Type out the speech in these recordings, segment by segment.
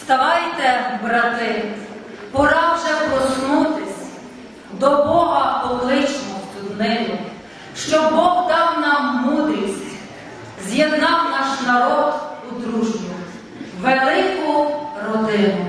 Вставайте, брати, пора вже проснутись, до Бога покличмо в цю днину, щоб Бог дав нам мудрість, з'єднав наш народ у дружню, велику родину.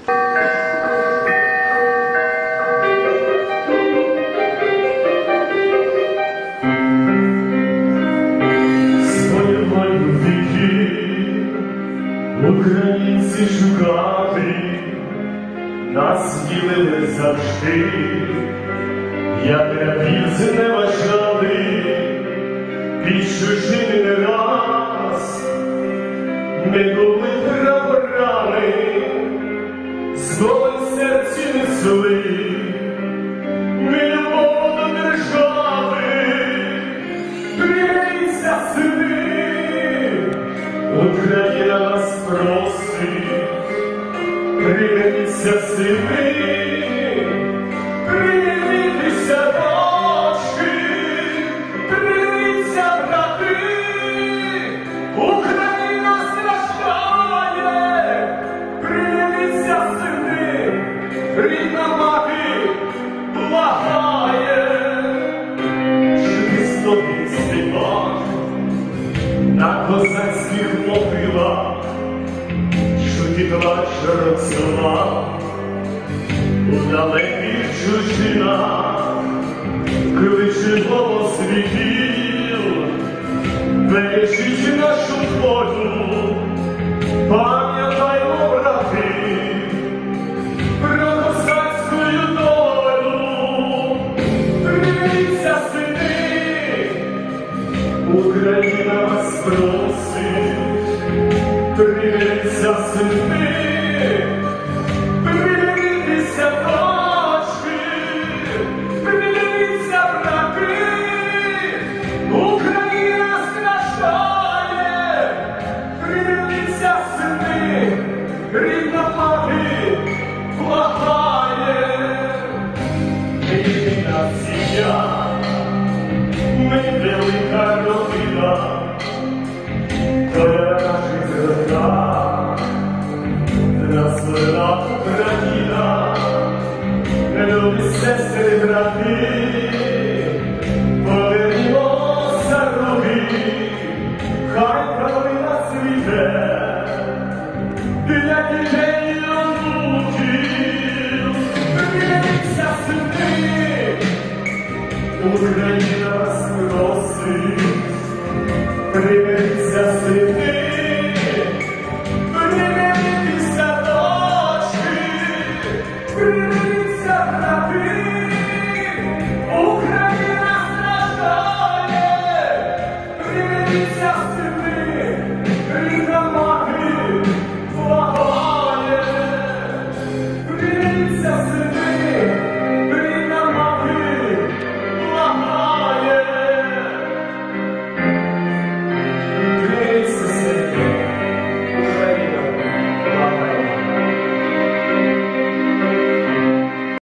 Українці шукати, нас ділили завжди, як рабів зневажали, під чужими не раз, ми були прапорами, зло в серці несли, ми любов до держави, прийміться сини, Україна нас просить, прийміться сини, прийміться дочки, прийміться брати, Україна страждає, прийміться сини, рідна мати благає, Христові співак на козацьких могилах, чуті плач родцова у далеких чужинах, кличе голос віків, бережіть нашу волю, пам'ятаймо, брати, про козацьку долю, прийміться сини, Україна вас просить, прийміться сини, прийміться дочки, прийміться брати, Україна страждає, прийміться сини, рідна мати благає, рідна сім'я, ми велика родина, твоя наших родах, нас вона Україна, любі сестри, брати, повернімося руки, хай калина цвіте, для дітей і онуків, прийміться сини, Україна вас просить, прийміться сини.